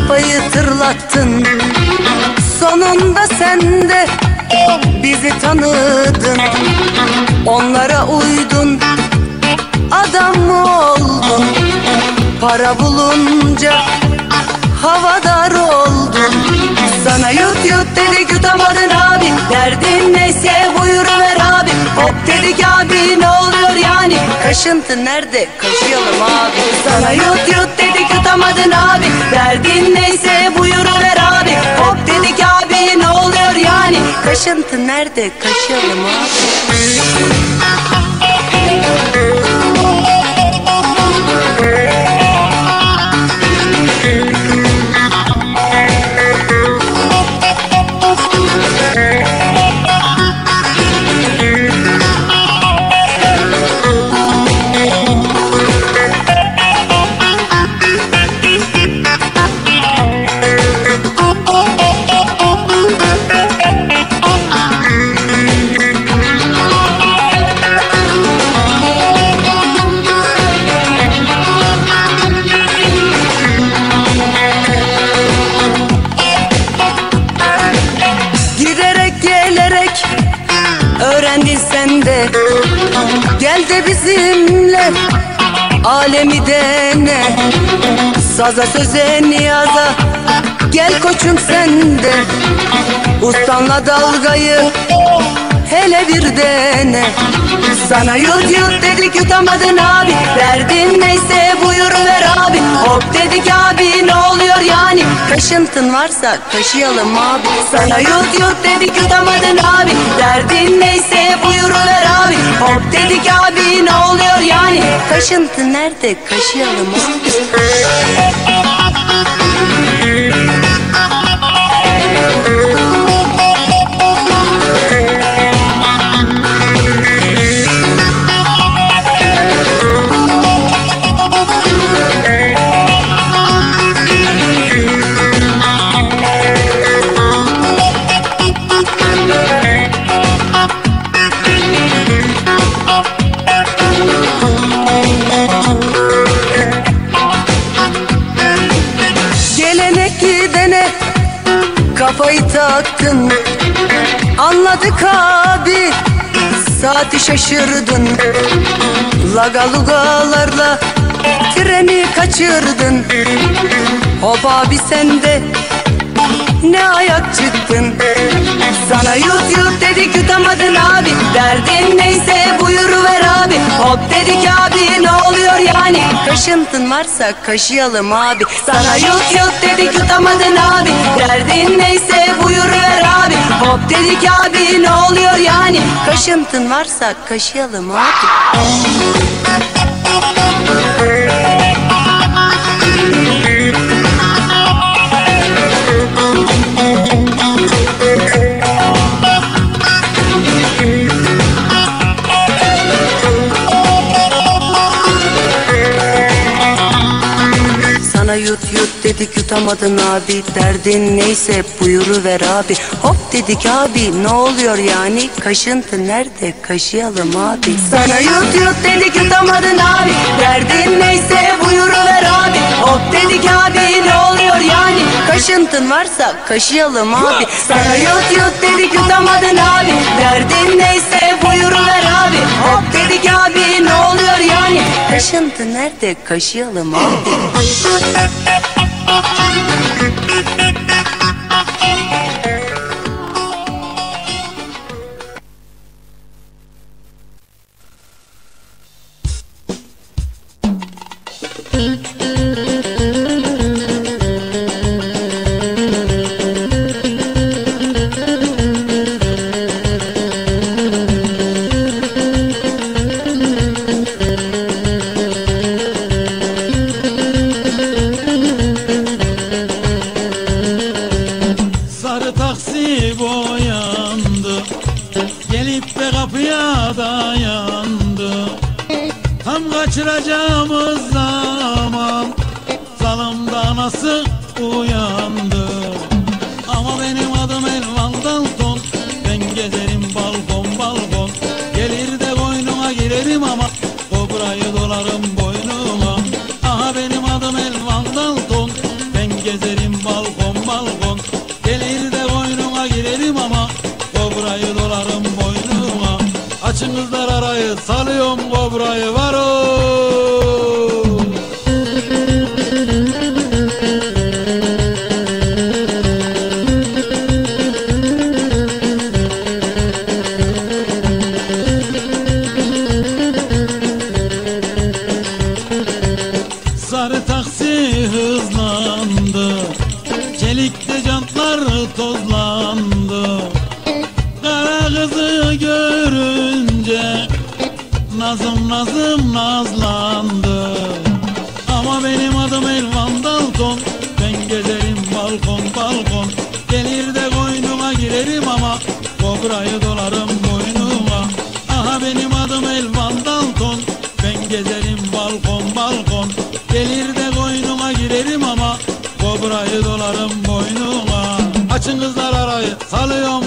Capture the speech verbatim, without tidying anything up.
kafayı tırlattın. Sonunda sen de bizi tanıdın. Onlara uydun, adam mı oldun? Para bulunca havadar oldun. Sana yut yut dedik yutamadın abi. Derdin neyse buyuruver abi. Hop dedik abi ne oluyor yani? Kaşıntı nerede? Kaşıyalım abi. Sana yut yut dedik yutamadın abi. Derdin neyse buyuruver abi. Hop dedik abi ne oluyor yani? Kaşıntı nerede? Kaşıyalım abi. Öğrendin sen de, gel de bizimle alemi dene. Saza söze niyaza gel koçum sen de. Ustanla dalgayı hele bir dene. Sana yut yut dedik yutamadın abi. Derdin neyse buyuruver abi. Hop dedik abi ne oluyor yani? Kaşıntın varsa kaşıyalım abi. Sana yut yut dedik yutamadın abi. Derdin neyse buyuruver abi. Hop dedik abi ne oluyor yani? Kaşıntı nerede? Kaşıyalım abi. Kafayı taktın, anladık abi, saati şaşırdın. Lagalugalarla treni kaçırdın. Hop abi sen de ne ayak çıktın. Sana yut yut dedik yutamadın abi. Derdin neyse buyuruver abi. Hop dedik abi ne oluyor yani? Kaşıntın varsa kaşıyalım abi. Sana yut yut dedik yutamadın abi. Derdin neyse buyuruver abi. Hop dedik abi ne oluyor yani? Kaşıntın varsa kaşıyalım abi. Sana yut yut dedik yutamadın abi. Derdin neyse buyuruver abi. Hop dedik abi ne oluyor yani? Kaşıntı nerede? Kaşıyalım abi. Sana yut yut dedik yutamadın abi. Derdin neyse buyuruver abi. Hop dedik abi ne oluyor yani? Kaşıntın varsa kaşıyalım abi. Sana yut yut dedik yutamadın abi. Derdin neyse buyuruver abi. Hop dedik abi ne oluyor yani? Kaşıntı nerede? Kaşıyalım abi. Kaçıracağımız zaman zalimda nasıl uyandı. Ama benim adım Elvan Dalton, ben gezerim balkon balkon. Gelir de boynuma girerim ama kobrayı dolarım boynuma. Aha benim adım Elvan Dalton, ben gezerim arayı, salıyorum kobrayı, var o. Sarı taksi hızlandı, çelikli jantlar tozlandı. Kara kızı görünce nazım nazım nazlandı. Ama benim adım Elvan Dalton, ben gezerim balkon balkon. Gelir de koynuma girerim ama kobrayı dolarım boynuma. Aha benim adım Elvan Dalton, ben gezerim balkon balkon. Gelir de koynuma girerim ama kobrayı dolarım boynuma. Açın kızlar arayı, salıyorum